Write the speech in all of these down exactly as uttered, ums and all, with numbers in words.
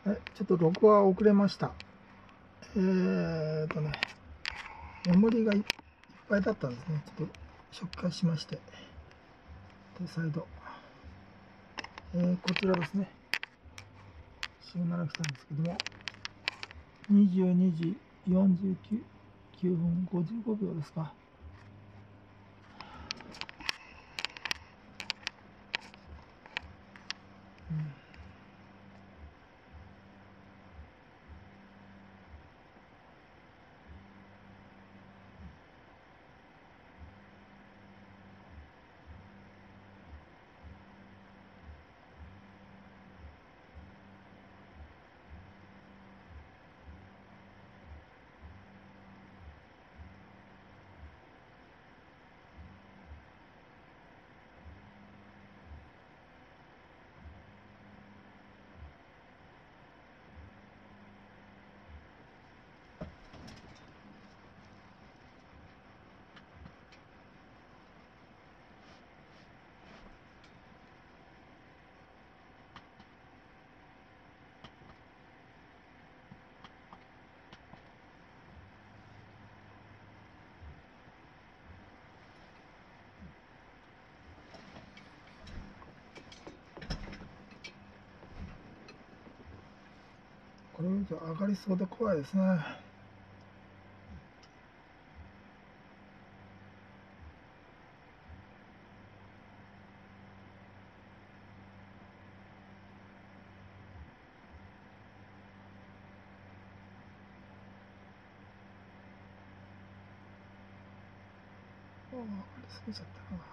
はい、ちょっと録画遅れました。えーとね、メモリがいっぱいだったんですね。ちょっと初期化しまして。で、再度。えー、こちらですね。シグナル来たんですけども、にじゅうにじよんじゅうきゅうふんごじゅうごびょうですか。うんこれ以上上がりそうで怖いですね。ああ、上がりすぎちゃったな。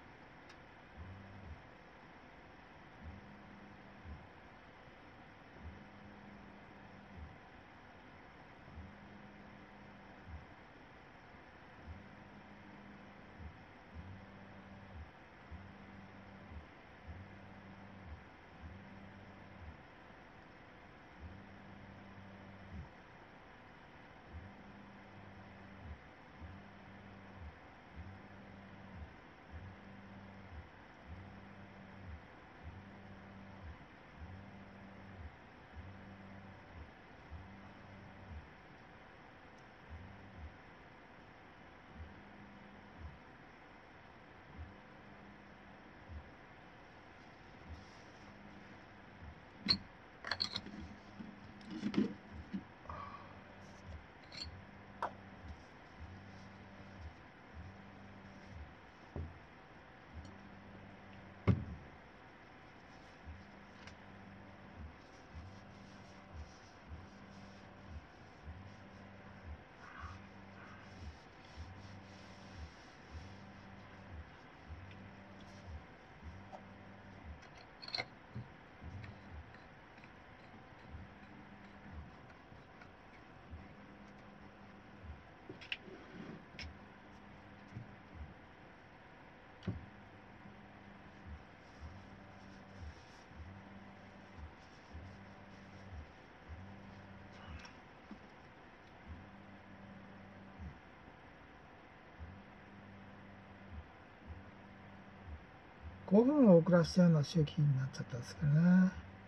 ごふんを遅らせたような周期になっちゃったんですけどね。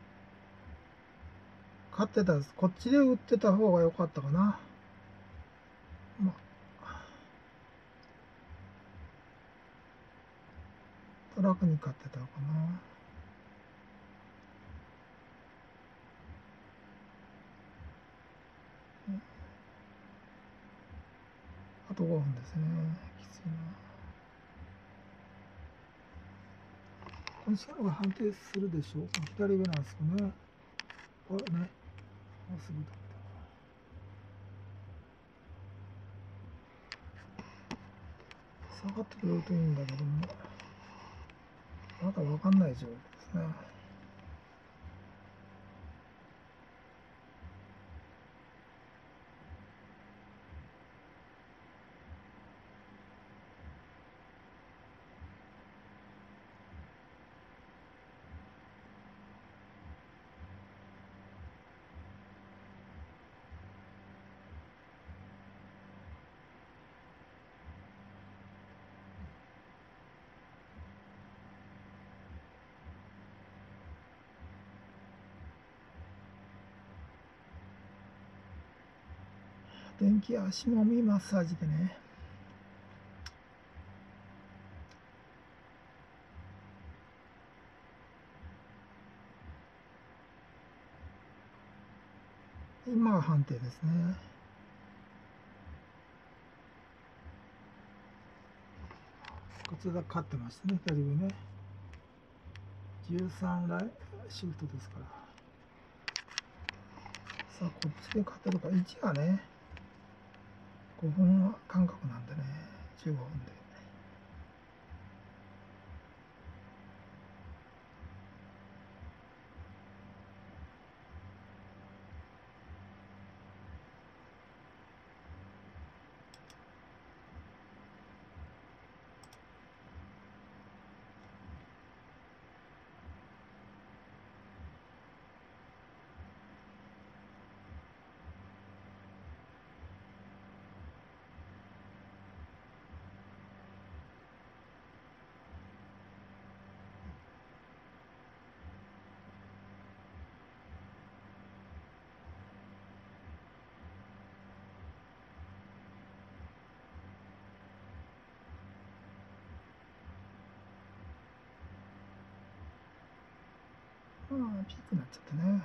勝ってたです。こっちで打ってた方が良かったかな。まあ、楽に勝ってたのかな。あとごふんですね。きついな。このシャロが判定するでしょう。左上なんですよね。これね。もうすぐだった。下がってくれるといいんだけども、まだわかんない状況ですね。 電気足もみマッサージでね。今は判定ですね。こちら勝ってましたね、左上ね。じゅうさんライシフトですから。さあ、こっちで勝てるか。いちがね、ごふん間隔なんでね、じゅうごふんで。ああ、ピークになっちゃったね。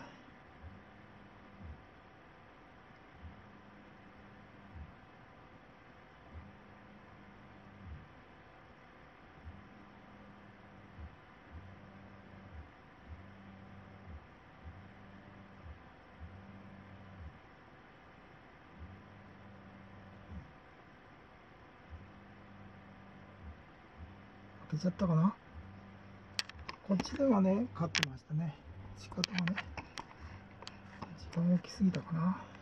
負けちゃったかな。こっちではね、勝ってましたね。仕方がね、時間が来すぎたかな。